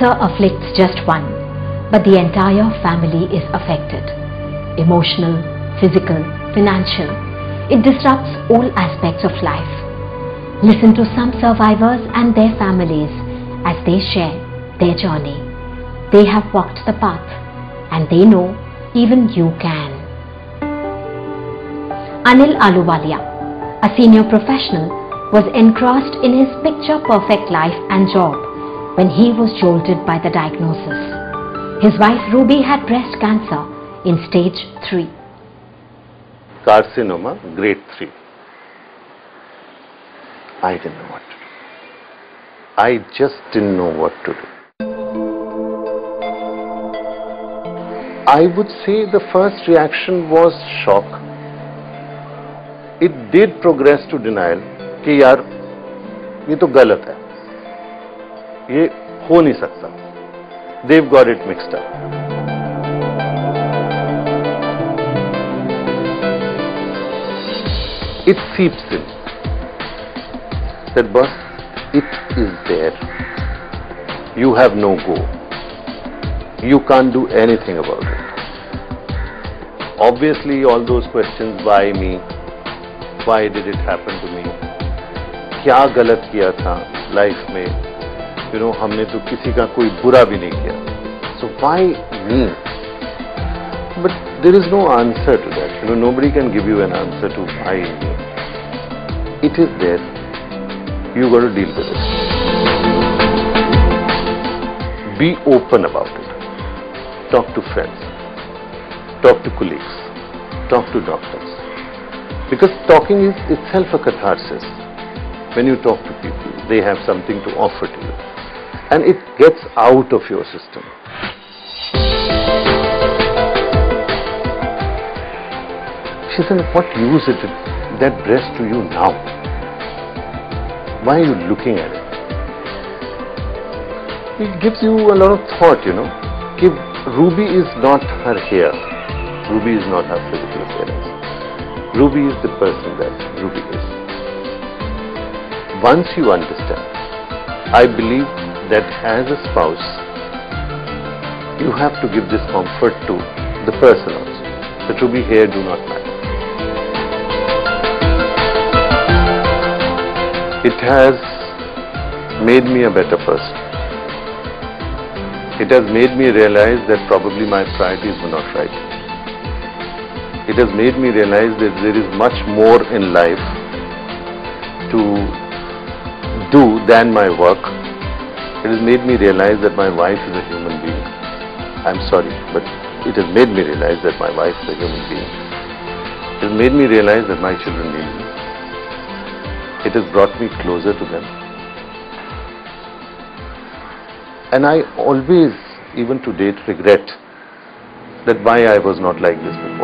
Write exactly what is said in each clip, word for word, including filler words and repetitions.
Cancer afflicts just one, but the entire family is affected. Emotional, physical, financial. It disrupts all aspects of life. Listen to some survivors and their families as they share their journey. They have walked the path and they know even you can. Anil Ahluwalia, a senior professional, was engrossed in his picture-perfect life and job when he was jolted by the diagnosis. His wife Ruby had breast cancer in stage three. Carcinoma, grade three. I didn't know what to do. I just didn't know what to do. I would say the first reaction was shock. It did progress to denial कि यार ये तो गलत है, ये हो नहीं सकता. They've got it mixed up. It seeps in that boss, it is there. You have no go. You can't do anything about it. Obviously, all those questions, why me? Why did it happen to me? क्या गलत किया था life में? You know, हमने तो किसी का कोई बुरा भी नहीं किया. So why me? But there is no answer to that. You know, nobody can give you an answer to why me. It is there. You got to deal with it. Be open about it. Talk to friends. Talk to colleagues. Talk to doctors. Because talking is itself a catharsis. When you talk to people, they have something to offer to you. And it gets out of your system. She said, what use is it, that breast to you now? Why are you looking at it? It gives you a lot of thought, you know. If Ruby is not her hair. Ruby is not her physical appearance. Ruby is the person that Ruby is. Once you understand, I believe that as a spouse, you have to give this comfort to the person also. That Ruby hair do not matter. It has made me a better person. It has made me realize that probably my priorities were not right. It has made me realize that there is much more in life to do than my work. It has made me realize that my wife is a human being. I'm sorry, but it has made me realize that my wife is a human being. It has made me realize that my children need me. It has brought me closer to them. And I always, even to date, regret that why I was not like this before.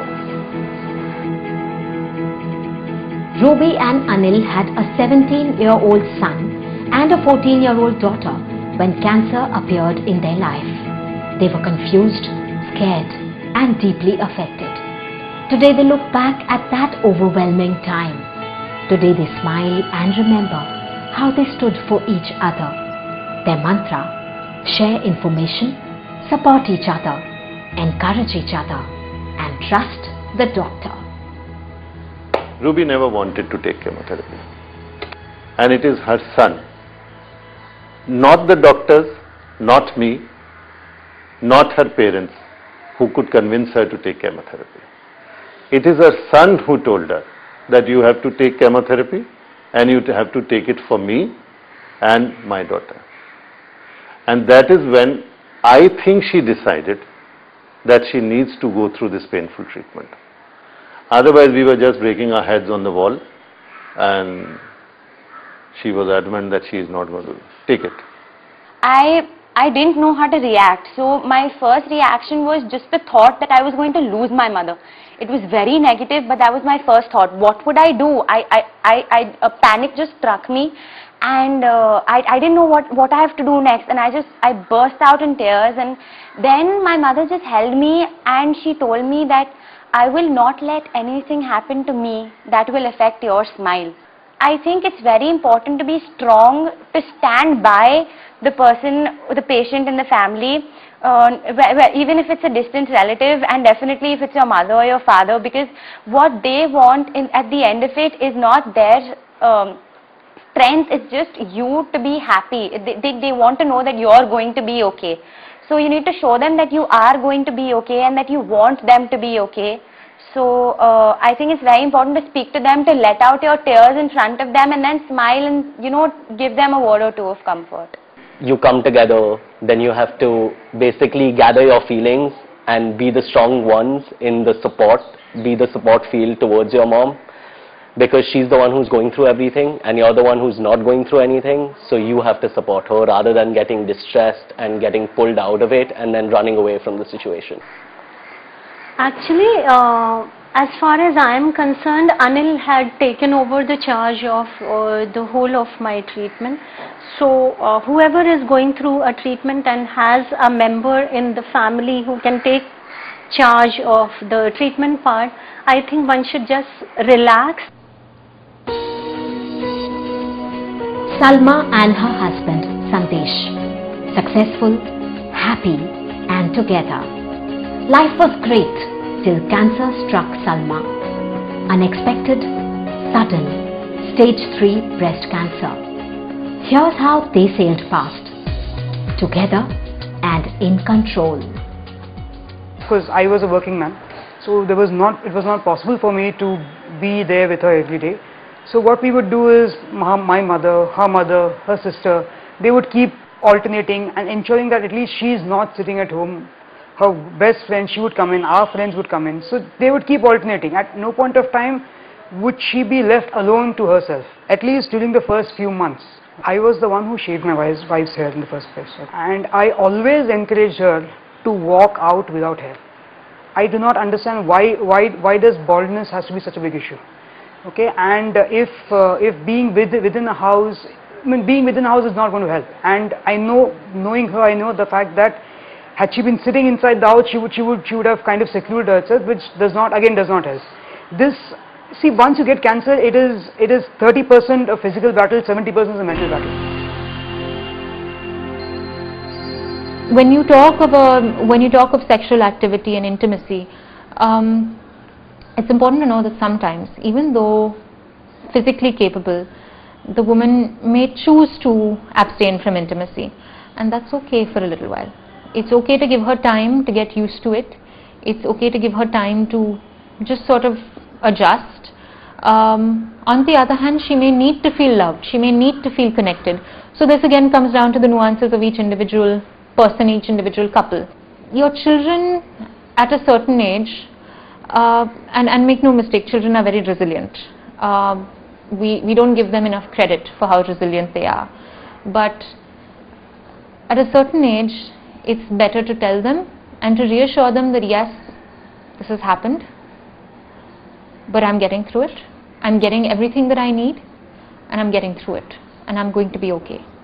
Ruby and Anil had a seventeen-year-old son and a fourteen-year-old daughter when cancer appeared in their life. They were confused, scared, and deeply affected. Today they look back at that overwhelming time. Today they smile and remember how they stood for each other. Their mantra: share information, support each other, encourage each other, and trust the doctor. Ruby never wanted to take chemotherapy. And it is her son, not the doctors, not me, not her parents, who could convince her to take chemotherapy. It is her son who told her that you have to take chemotherapy and you have to take it for me and my daughter. And that is when I think she decided that she needs to go through this painful treatment. Otherwise, we were just breaking our heads on the wall, and she was adamant that she is not going to take it. I I didn't know how to react. So my first reaction was just the thought that I was going to lose my mother. It was very negative, but that was my first thought. What would I do? I I I, I a panic just struck me, and uh, I I didn't know what what I have to do next. And I just I burst out in tears, and then my mother just held me and she told me that I will not let anything happen to me that will affect your smile. I think it's very important to be strong, to stand by the person, the patient in the family, uh, where, where, even if it's a distant relative, and definitely if it's your mother or your father, because what they want in, at the end of it is not their um, strength, it's just you to be happy. They, they, they want to know that you're going to be okay. So you need to show them that you are going to be okay and that you want them to be okay. So uh, I think it's very important to speak to them, to let out your tears in front of them and then smile and, you know, give them a word or two of comfort. You come together, then you have to basically gather your feelings and be the strong ones in the support, be the support field towards your mom, because she's the one who's going through everything and you're the one who's not going through anything, so you have to support her rather than getting distressed and getting pulled out of it and then running away from the situation. Actually, uh, as far as I am concerned, Anil had taken over the charge of uh, the whole of my treatment. So uh, whoever is going through a treatment and has a member in the family who can take charge of the treatment part, I think one should just relax. Salma and her husband Sandesh, successful, happy and together. Life was great till cancer struck Salma. Unexpected, sudden, stage three breast cancer. Here's how they sailed past, together and in control. Because I was a working man, so there was not, it was not possible for me to be there with her every day. So what we would do is, my mother, her mother, her sister, they would keep alternating and ensuring that at least she is not sitting at home. Her best friend, she would come in, our friends would come in. So they would keep alternating. At no point of time would she be left alone to herself, at least during the first few months. I was the one who shaved my wife's, wife's hair in the first place. And I always encouraged her to walk out without hair. I do not understand why, why, why does baldness has to be such a big issue. Okay, and if, uh, if being with, within a house, I mean being within a house is not going to help. And I know, knowing her, I know the fact that had she been sitting inside the house, she would, she would, she would have kind of secluded herself, which does not, again, does not help. This, see, once you get cancer, it is, it is thirty percent a physical battle, seventy percent is a mental battle. When you talk of a, when you talk of sexual activity and intimacy, um, it's important to know that sometimes, even though physically capable, the woman may choose to abstain from intimacy, and that's okay for a little while. It's okay to give her time to get used to it. It's okay to give her time to just sort of adjust. Um, on the other hand, she may need to feel loved. She may need to feel connected. So this again comes down to the nuances of each individual person, each individual couple. Your children at a certain age, uh, and, and make no mistake, children are very resilient. Uh, we, we don't give them enough credit for how resilient they are. But at a certain age, it's better to tell them and to reassure them that yes, this has happened, but I'm getting through it. I'm getting everything that I need and I'm getting through it and I'm going to be okay.